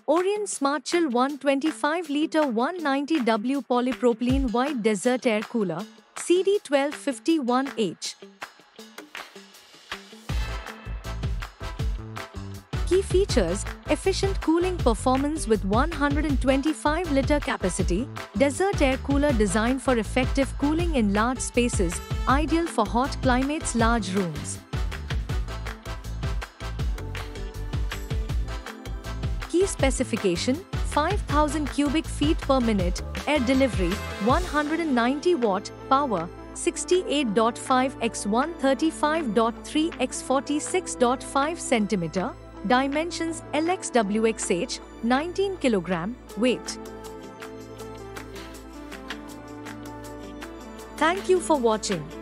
Orion Smart Chill 125-liter 190W polypropylene wide desert air cooler, CD1251H. Key features: efficient cooling performance with 125-liter capacity, desert air cooler designed for effective cooling in large spaces, ideal for hot climates, large rooms. Key specification: 5000 cubic feet per minute, air delivery, 190 watt, power, 68.5 x 135.3 x 46.5 centimeter, dimensions LXWXH, 19 kg, weight. Thank you for watching.